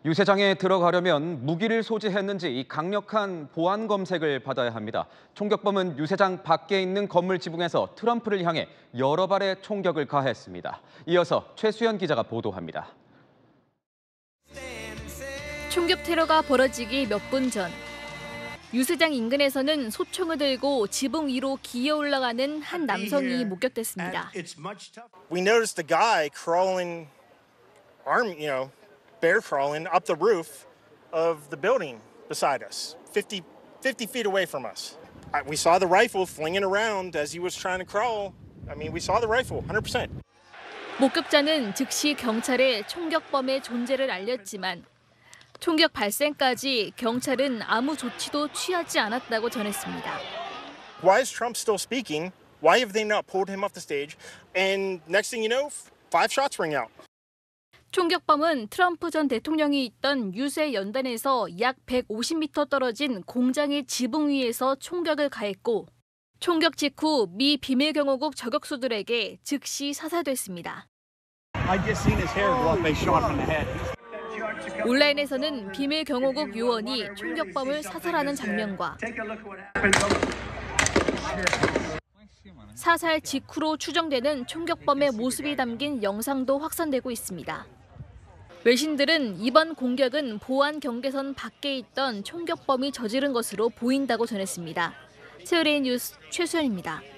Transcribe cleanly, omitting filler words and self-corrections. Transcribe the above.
유세장에 들어가려면 무기를 소지했는지 강력한 보안 검색을 받아야 합니다. 총격범은 유세장 밖에 있는 건물 지붕에서 트럼프를 향해 여러 발의 총격을 가했습니다. 이어서 최수연 기자가 보도합니다. 총격 테러가 벌어지기 몇 분 전, 유세장 인근에서는 소총을 들고 지붕 위로 기어 올라가는 한 남성이 목격됐습니다. We noticed a guy crawling, bear crawling up the roof of the building beside us, 50 feet away from us. We saw the rifle flinging around as he was trying to crawl. We saw the rifle, 100%. 목격자는 즉시 경찰에 총격범의 존재를 알렸지만 총격 발생까지 경찰은 아무 조치도 취하지 않았다고 전했습니다. Why is Trump still speaking? Why have they not pulled him off the stage? And next thing you know, 5 shots ring out. 총격범은 트럼프 전 대통령이 있던 유세 연단에서 약 150m 떨어진 공장의 지붕 위에서 총격을 가했고 총격 직후 미 비밀경호국 저격수들에게 즉시 사살됐습니다. 온라인에서는 비밀경호국 요원이 총격범을 사살하는 장면과 사살 직후로 추정되는 총격범의 모습이 담긴 영상도 확산되고 있습니다. 외신들은 이번 공격은 보안 경계선 밖에 있던 총격범이 저지른 것으로 보인다고 전했습니다. 세월의 뉴스 최수연입니다.